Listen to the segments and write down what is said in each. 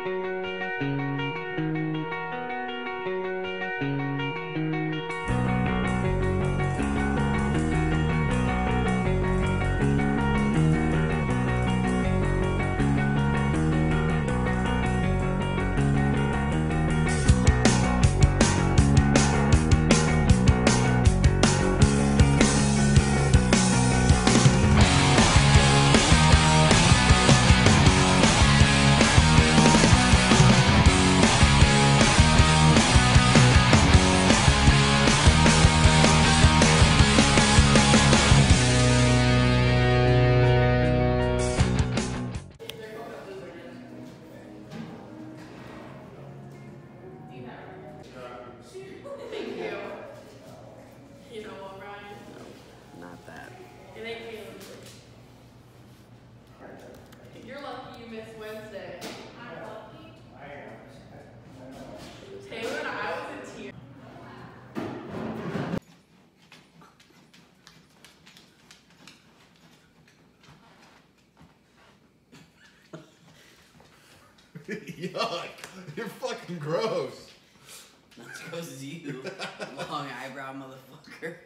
Yuck! You're fucking gross. Not as gross as you, long eyebrow motherfucker.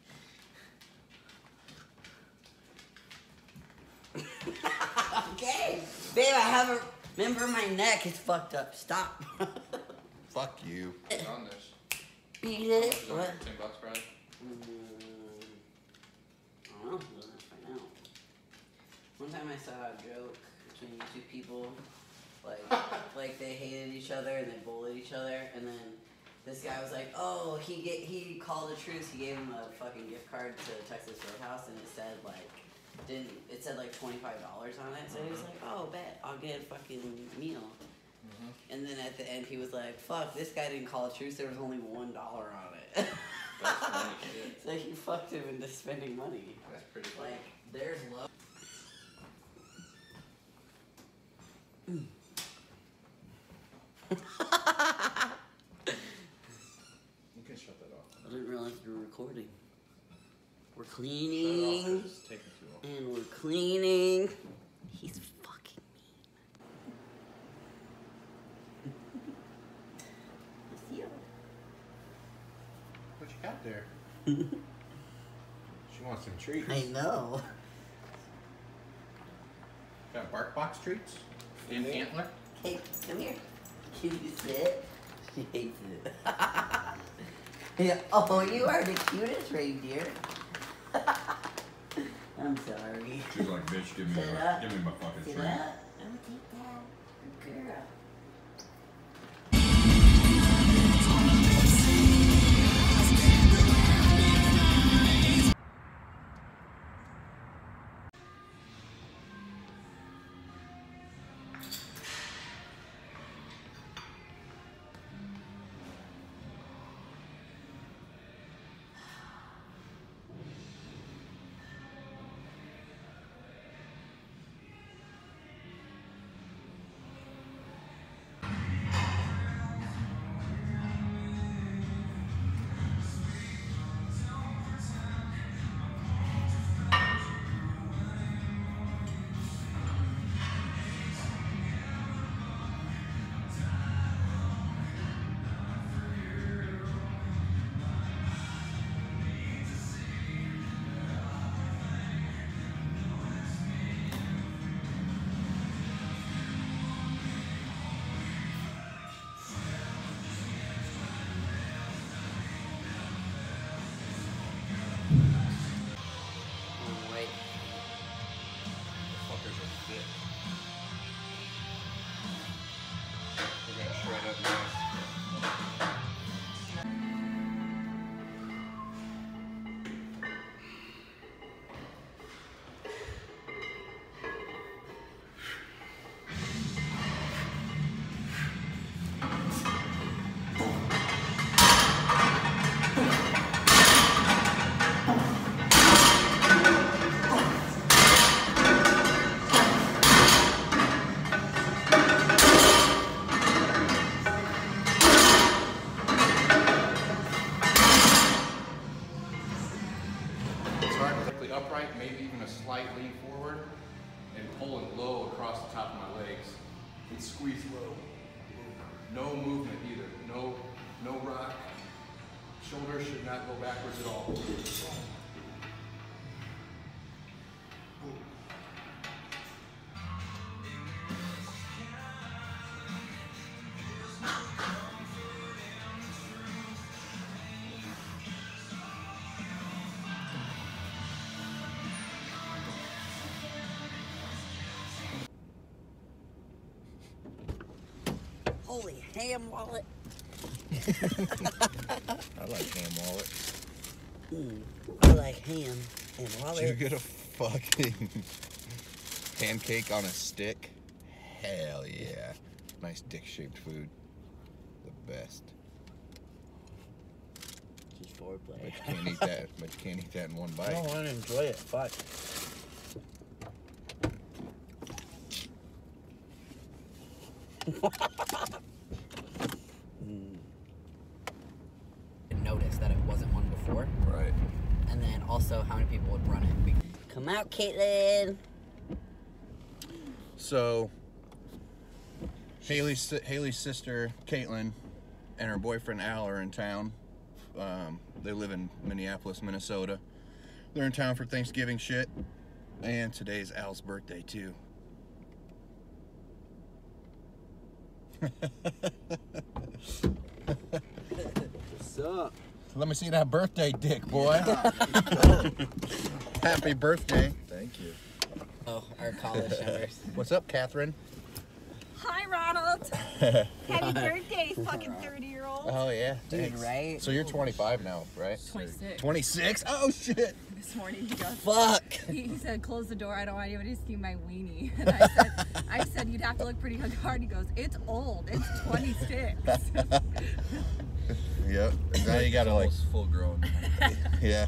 Okay, babe, I have a. Remember, my neck is fucked up. Stop. Fuck you. On this. Beat it. What? $10, Brad. I don't know. Let's find out. One time I saw a joke between two people. Like they hated each other and they bullied each other, and then this guy was like, oh, he called a truce. He gave him a fucking gift card to Texas Roadhouse, and it said like $25 on it. So he was like, oh, bet I'll get a fucking meal. And then at the end he was like, fuck, this guy didn't call a truce. There was only $1 on it. That's funny shit. So he fucked him into spending money. That's pretty funny. Like, there's love. You can shut that off. I didn't realize you were recording. We're cleaning. It's taking too long. And we're cleaning. He's fucking mean. I see him. What you got there? She wants some treats. I know. Got bark box treats? And antler? Hey, come here. Can you sit? She hates it. Yeah. Oh, you are the cutest reindeer. I'm sorry. She's like, bitch, give me my fucking Sit treat. up. Don't take that. Good girl. Upright, maybe even a slight lean forward, and pulling low across the top of my legs. And squeeze low. No movement either. No rock. Shoulders should not go backwards at all. Holy ham wallet. I like ham wallet. I like ham and wallet. Did you get a fucking pancake on a stick? Hell yeah. Nice dick-shaped food. The best. Just foreplay. But you can't eat that. But you can't eat that in one bite. I don't want to enjoy it. Fuck. Notice that it wasn't one before. Right. And then also how many people would run it. Come out, Caitlin. So, Hailey's sister, Caitlin, and her boyfriend, Al, are in town. They live in Minneapolis, Minnesota. They're in town for Thanksgiving shit. And today's Al's birthday, too. What's up? Let me see that birthday dick, boy. Happy birthday. Thank you. Oh, our college members. What's up, Catherine? Hi, Ronald. Happy birthday, fucking 30-year-old. Oh, yeah. Dude, Thanks. right? So you're 25 now, right? 26. 26? Oh, shit. This morning he goes, Fuck. he said, close the door. I don't want anybody to see my weenie. And I said, you'd have to look pretty hard. He goes, it's old. It's 26. Yep. Now you gotta like, full grown. yeah.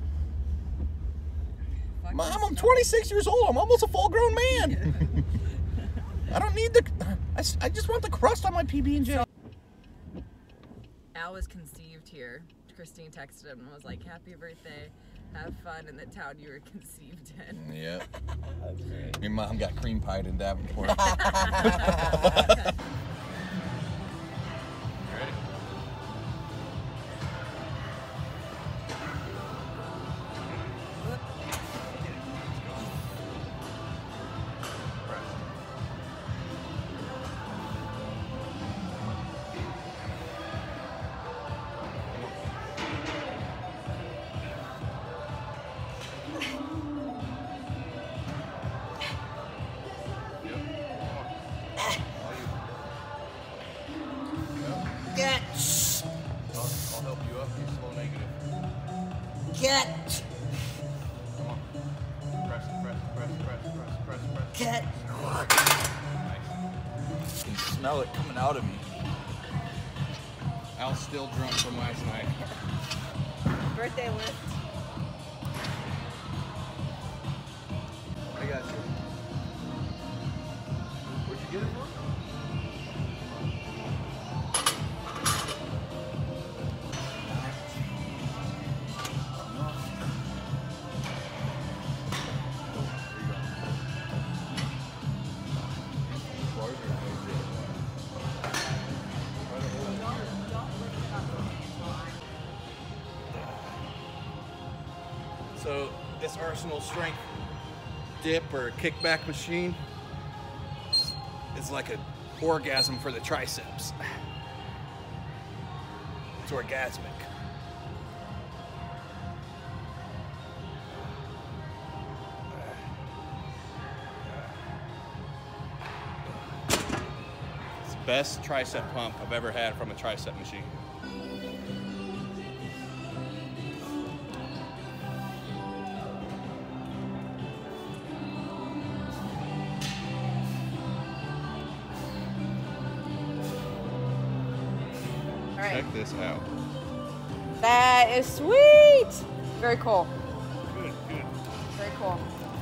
Fuck Mom, this I'm stuff. 26 years old. I'm almost a full-grown man. I don't need the. I just want the crust on my PB&J. Al was conceived here. Christine texted him and was like, happy birthday. Have fun in the town you were conceived in. Yep. Your mom got cream pied in Davenport. Ready? Get. I'll help you up. You're slow negative. Get. Come on. Press. Get. Nice. I can smell it coming out of me. Al's still drunk from last night. Birthday lift. I got you. Where'd you get it from? So this Arsenal strength dip or kickback machine is like an orgasm for the triceps. It's orgasmic. It's the best tricep pump I've ever had from a tricep machine. All right. Check this out. That is sweet. Very cool. Good. Very cool.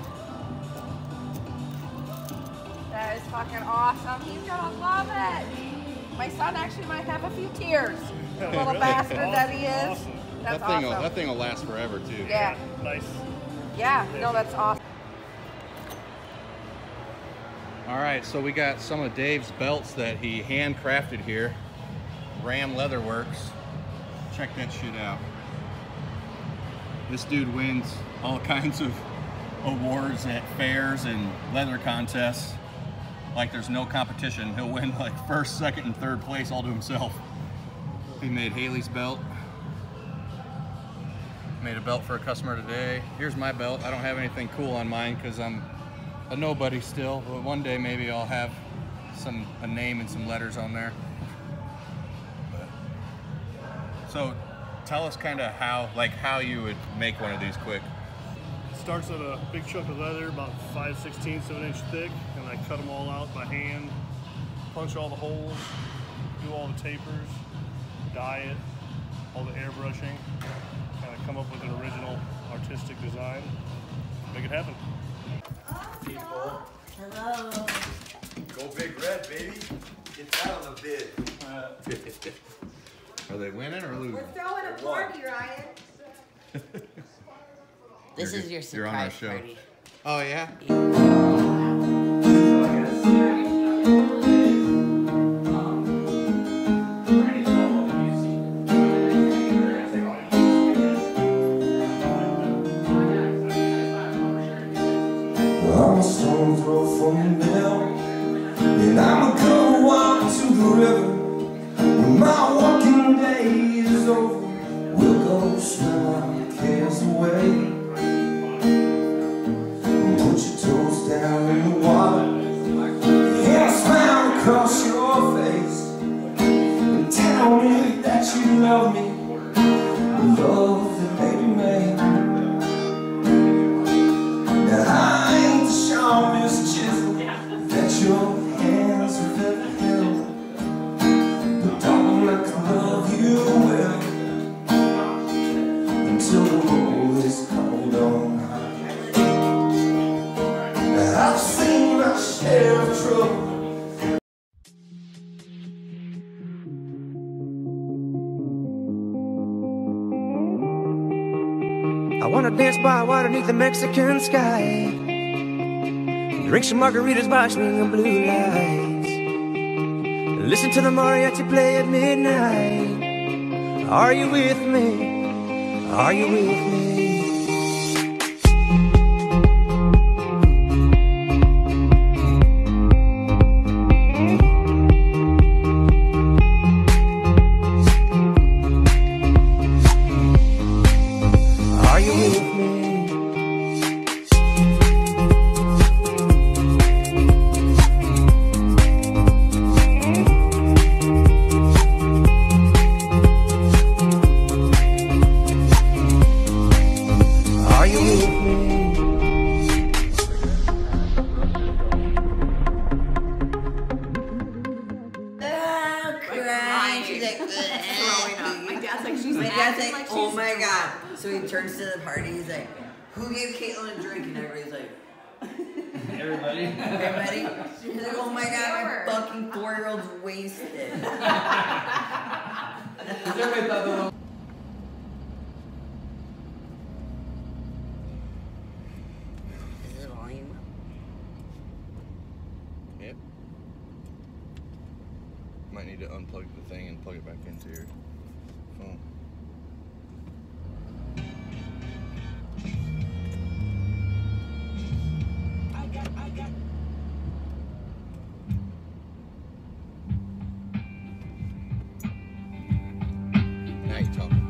That is fucking awesome. He's gonna love it. My son actually might have a few tears. Little Really? bastard that he is. That's awesome. That thing will last forever too. Yeah. Nice. Yeah. No, that's awesome. All right, so we got some of Dave's belts that he handcrafted here. Ram Leather Works. Check that shit out. This dude wins all kinds of awards at fairs and leather contests. Like there's no competition. He'll win like first, second, and third place all to himself. He made Hailey's belt. Made a belt for a customer today. Here's my belt. I don't have anything cool on mine because I'm a nobody still, but one day maybe I'll have a name and some letters on there. So tell us kind of how you would make one of these quick. Starts at a big chunk of leather, about 5/16 of an inch thick, and I cut them all out by hand, punch all the holes, do all the tapers, dye it, all the airbrushing, kind of come up with an original artistic design, make it happen. People. Hello. Go Big Red, baby. Get that on the bid. Are they winning or losing? We're throwing a party, Ryan. This is your You're on our surprise show. party. Oh yeah? I'm a stone's throw from the mill, and I'm gonna walk to the river. When my walking day is over, we'll go swim our cares away. And put your toes down in the water, and a smile across your face, and tell me that you love me, the love that baby made. Now I ain't the sharpest chisel that your hands have ever held, but darling, I can love you well until the roll is called on. Now I've seen my share of trouble. I wanna dance by water beneath the Mexican sky, drink some margaritas by swinging blue lights, listen to the mariachi play at midnight. Are you with me? Are you with me? Are you with me? Are you with me? Crying. She's like, Throwing up. My dad's like, she's my like, dad's acting like, like oh she's my drunk. god. So he turns to the party, he's like, who gave Caitlin a drink? And everybody's like, Everybody. everybody? He's like, oh my god, Sure. my fucking 4-year-old's wasted. Everybody thought the little. Is it volume? Yep. Might need to unplug the thing and plug it back into your phone. Now you're talking.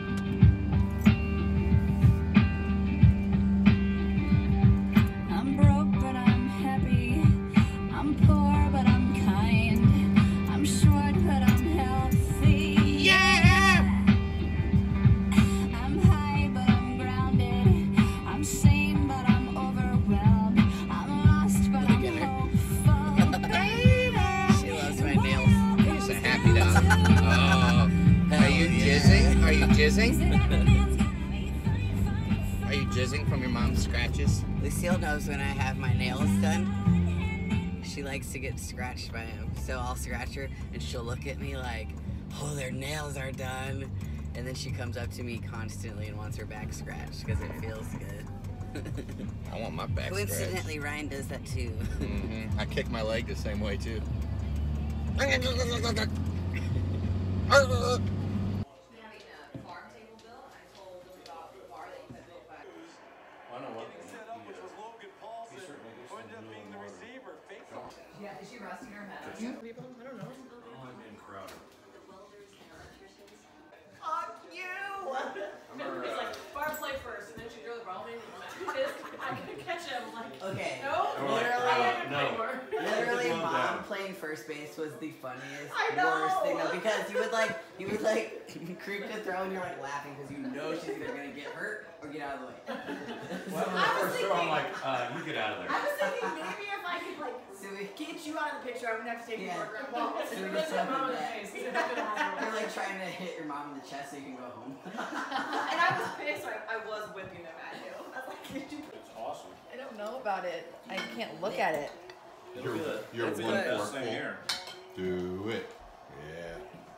I'm broke, but I'm happy. I'm poor, but I'm kind. I'm short, but I'm healthy. Yeah! I'm high, but I'm grounded. I'm sane, but I'm overwhelmed. I'm lost, but I'm hopeful. Baby! She loves my nails. He's a happy dog. Oh. Are you jizzing? Are you jizzing? Are you jizzing from your mom's scratches? Lucille knows when I have my nails done. She likes to get scratched by him. So I'll scratch her and she'll look at me like, oh, their nails are done. And then she comes up to me constantly and wants her back scratched because it feels good. I want my back Coincidentally, Ryan does that too. I kick my leg the same way too. Yeah, is she resting her head? I don't know. Fuck you! It's like, bar play first, and then she threw the ball in. I couldn't catch him. Like, Okay. no, Literally, Mom playing first base was the funniest, I know. worst thing though, because you would creep to throw and you're like laughing because you know she's either gonna get hurt or get out of the way. First throw, I'm like, you get out of there. I was thinking maybe if I could like get you out of the picture, I wouldn't have to take you for a ball. So You're just mom in the face. You're like trying to hit your mom in the chest so you can go home. And I was pissed. I was whipping them at you. I was like, It's awesome. I don't know about it. I can't look at it. You're one fork full. Do it. Yeah.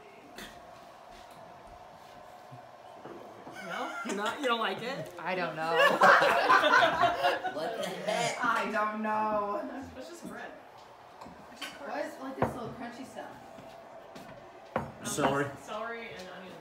No? You don't like it? I don't know. What the heck? I don't know. It's just bread. Why is like this little crunchy stuff? Celery. Celery and onions.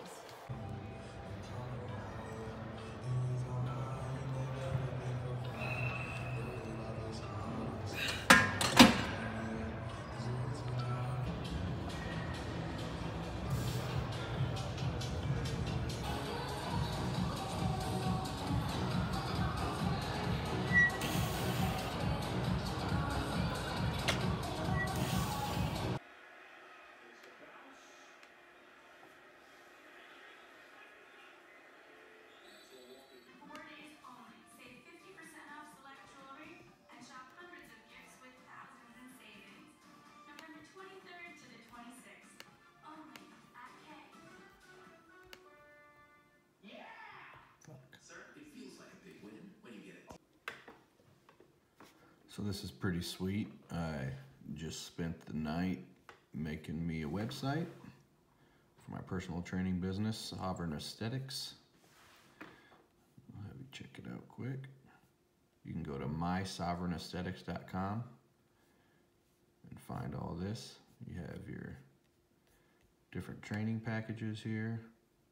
So this is pretty sweet. I just spent the night making me a website for my personal training business, Sovereign Aesthetics. I'll have you check it out quick. You can go to mysovereignaesthetics.com and find all this. You have your different training packages here.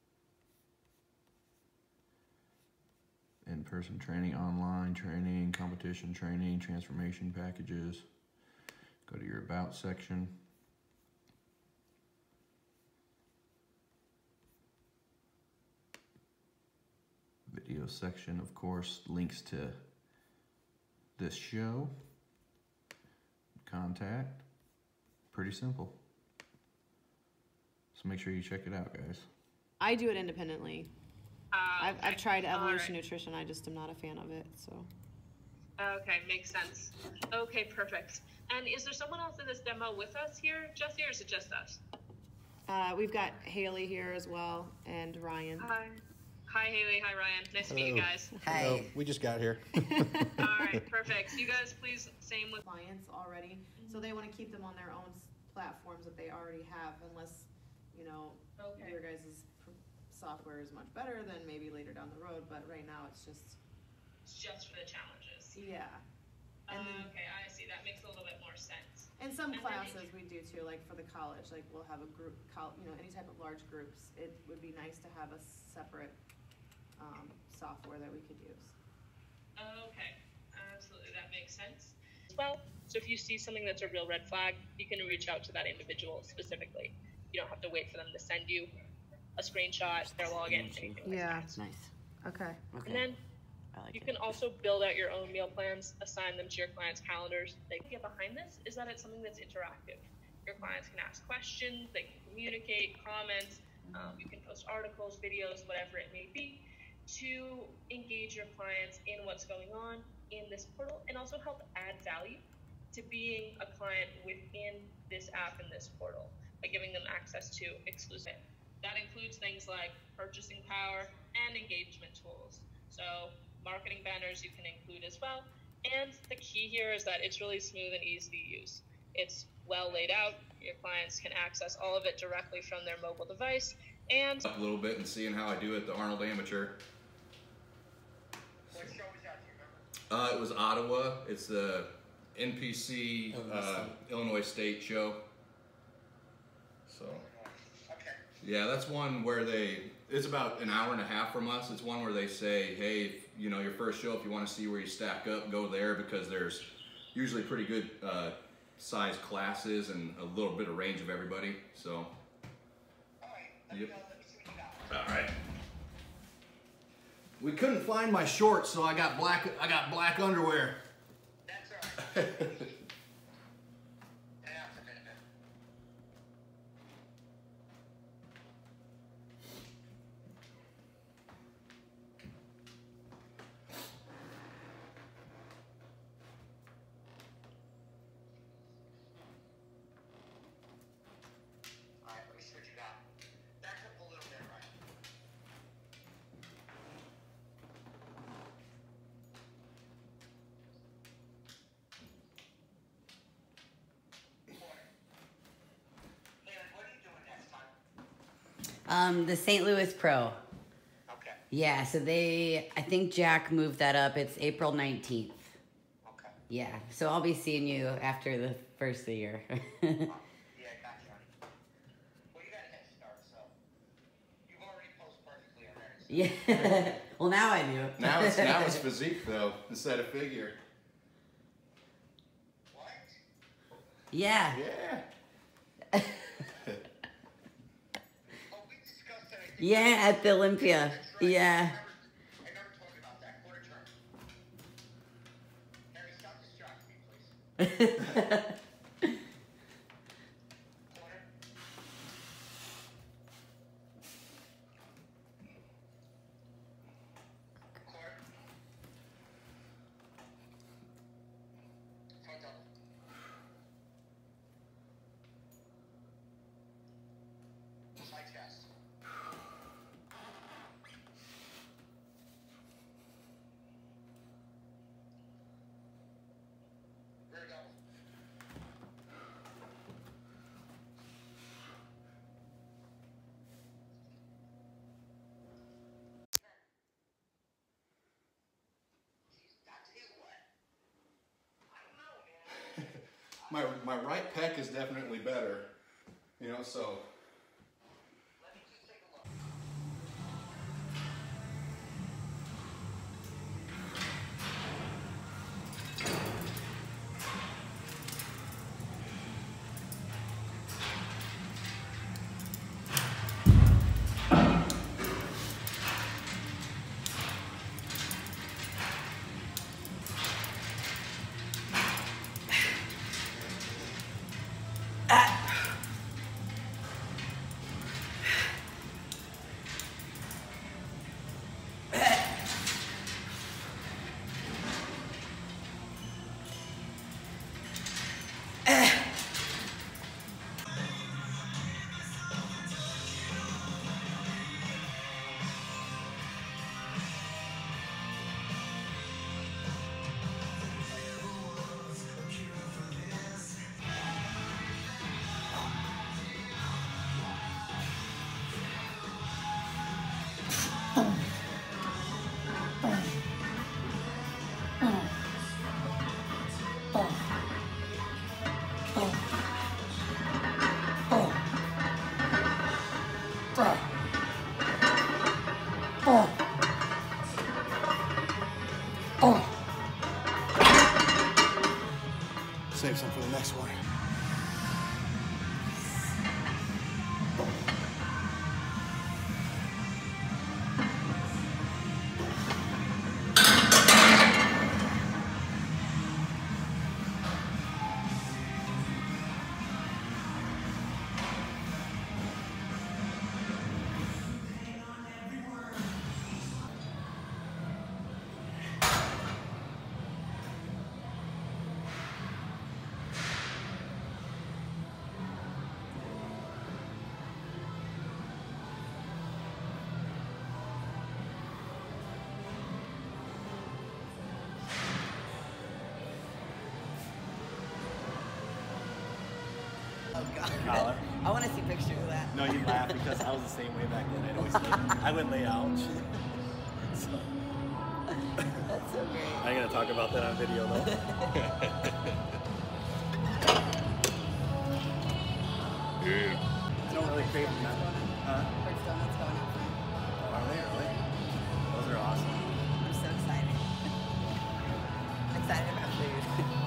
In-person training, online training, competition training, transformation packages. Go to your About section. Video section, of course, links to this show. Contact. Pretty simple. So make sure you check it out, guys. I do it independently. I've tried Evolution Right. Nutrition. I just am not a fan of it. So. Okay, makes sense. Okay, perfect. And is there someone else in this demo with us here, Jesse, or is it just us? We've got Hailey here as well, and Ryan. Hi. Hi, Hailey. Hi, Ryan. Nice to meet you guys. Hello. We just got here. All right, perfect. You guys, please, same with Clients already, so they want to keep them on their own platforms that they already have, unless, you know, your guys' software is much better than maybe later down the road, but right now it's just for the challenges. Yeah. And then, Okay, I see. That makes a little bit more sense. and some And then classes we do too, like for the college, like we'll have a group, you know, any type of large groups. It would be nice to have a separate software that we could use. Okay, absolutely. That makes sense. Well, so if you see something that's a real red flag, you can reach out to that individual specifically. You don't have to wait for them to send you a screenshot, their login, anything like that. Nice. Okay. And then you can also build out your own meal plans, assign them to your clients' calendars. The idea behind this is that it's something that's interactive. Your clients can ask questions, they can communicate, comment, you can post articles, videos, whatever it may be, to engage your clients in what's going on in this portal and also help add value to being a client within this app and this portal by giving them access to exclusive. That includes things like purchasing power and engagement tools. So marketing banners you can include as well. And the key here is that it's really smooth and easy to use. It's well laid out. Your clients can access all of it directly from their mobile device. And a little bit and seeing how I do at the Arnold Amateur. It was Ottawa. It's the NPC Illinois State show. So, yeah, that's one where it's about an hour and a half from us. It's one where they say, hey, if, you know, your first show, if you want to see where you stack up, go there, because there's usually pretty good size classes and a little bit of range of everybody. So, yep. All right. We couldn't find my shorts, so I got black underwear. That's all right. The St. Louis Pro. Okay. Yeah, so I think Jack moved that up. It's April 19th. Okay. Yeah, so I'll be seeing you after the first of the year. Yeah, gotcha. Well, you got a head start, so you've already posed perfectly already. So. Yeah. Well, now I do. Now it's physique though instead of figure. What? Yeah. Yeah. Yeah, at the Olympia. Right. Yeah. I never told you about that. Quarter turn. Harry, stop distracting me, please. Quarter. Quarter. Front double. Side chest. My right pec is definitely better, you know, so. Save some for the next one. Oh God. I want to see pictures of that. No, you laugh because I was the same way back then. I would lay out. So. That's so great. I ain't gonna talk about that on video though. Yeah. I don't really crave them. Huh? First donuts going out for me. Oh, are they really? Those are awesome. I'm so excited. Excited about food.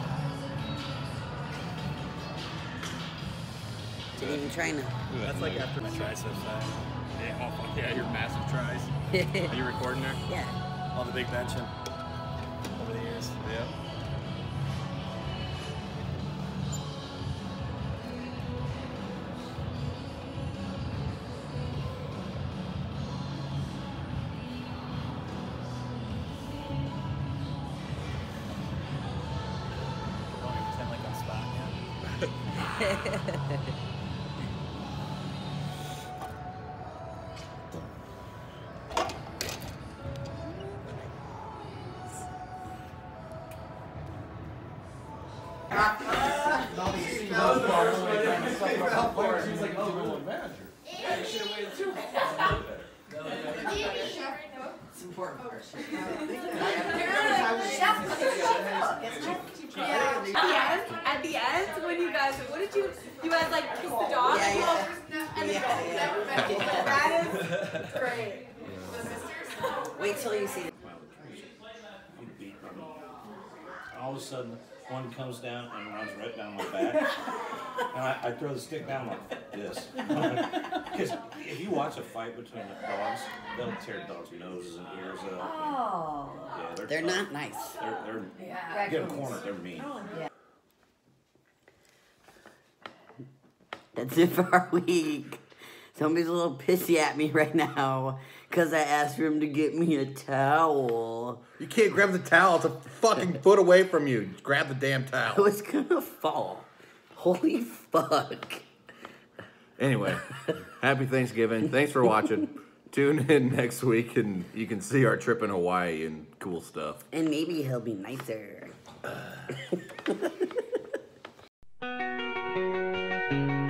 Didn't even try now. That's like after my triceps. Yeah, oh fuck yeah, your massive tries. Are you recording there? Yeah. All the big benching over the years. Yeah. Don't even pretend like I'm spotting you. It's important for us. At the end, when you guys, what did you guys like kiss the dog? Yeah. And then that is great. Wait till you see it. All of a sudden, one comes down and runs right down my back. And I throw the stick down like this. Because if you watch a fight between the dogs, they'll tear dogs' noses and ears up. Oh. Yeah, They're tough. not nice. They're get them cornered, they're mean. Yeah. That's it for our week. Somebody's a little pissy at me right now because I asked for him to get me a towel. You can't grab the towel. It's a fucking foot away from you. Grab the damn I towel. was gonna fall. Holy fuck. Anyway, happy Thanksgiving. Thanks for watching. Tune in next week and you can see our trip in Hawaii and cool stuff. And maybe he'll be nicer.